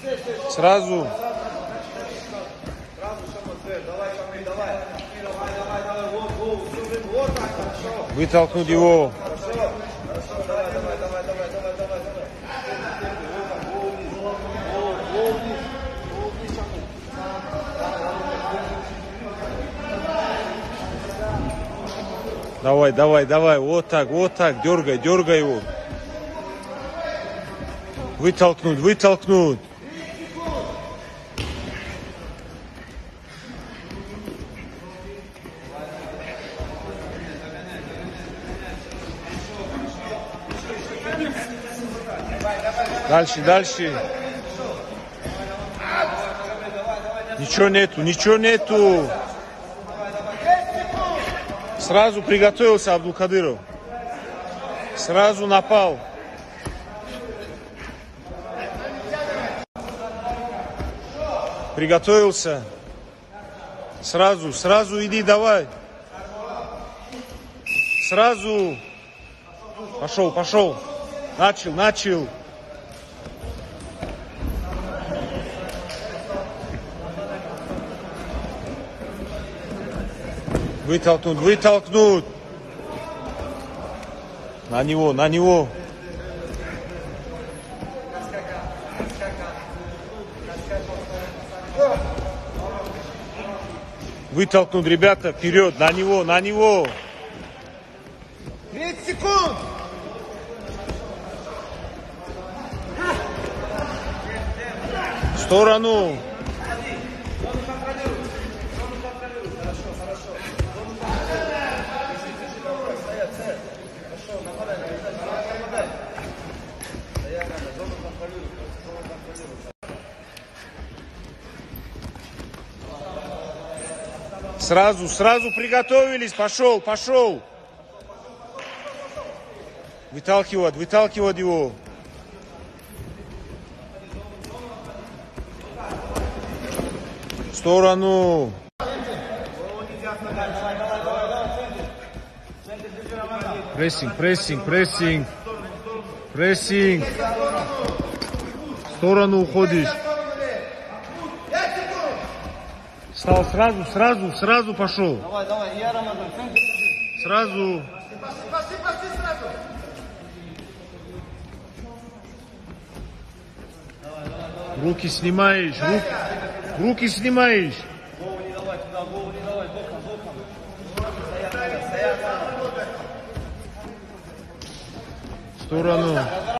Сразу. Вытолкнуть его. Давай, давай, давай. Вот так, дергай, дергай его. Вытолкнуть, вытолкнуть. Дальше, дальше. Ничего нету, ничего нету. Сразу приготовился Абдулкадыров. Сразу напал. Приготовился. Сразу, сразу иди, давай. Сразу. Пошел, пошел. Начал, начал. Вытолкнуть, вытолкнуть. На него, на него. Вытолкнуть, ребята, вперед, на него, на него. 30 секунд. В сторону. Сразу, сразу приготовились. Пошел, пошел. Выталкивать, выталкивать его. В сторону. Прессинг, прессинг, прессинг. Прессинг. В сторону уходишь. Стал сразу, сразу, сразу пошел. Давай, давай, я Рамазан. Сразу. Пошли сразу. Руки снимаешь, руки снимаешь. Голову не давай туда, голову не давай, боком, боком. В сторону.